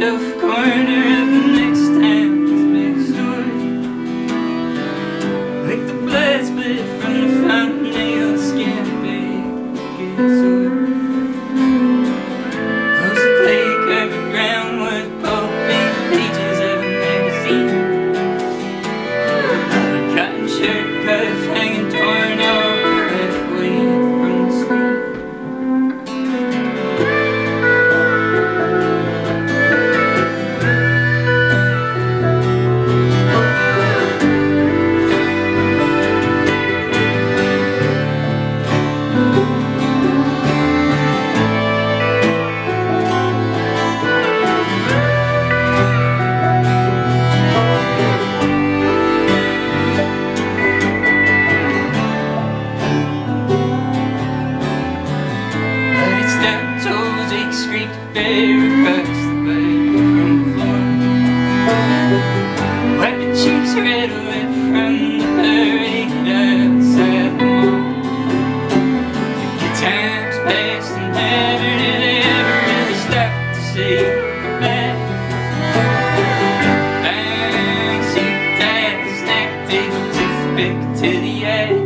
off corner of the next town's next door. Like the blood split from the thumbnail skin, babe, get sore. Close the clay covered ground with pulpy pages of a magazine. The cotton shirt cuff hanging torn off halfway from the screen. Scraped bare across the bed from the floor. Wipe the cheeks red wet from the parade outside the mall. The times passed and never did they ever really stop to say goodbye. Backseat tires, snack table, toothpick to the eye.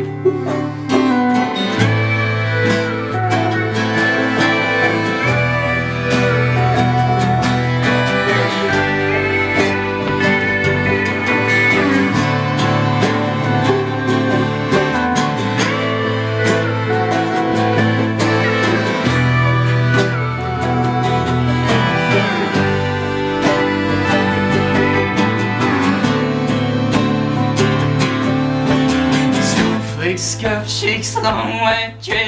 Cup shakes, long white dress.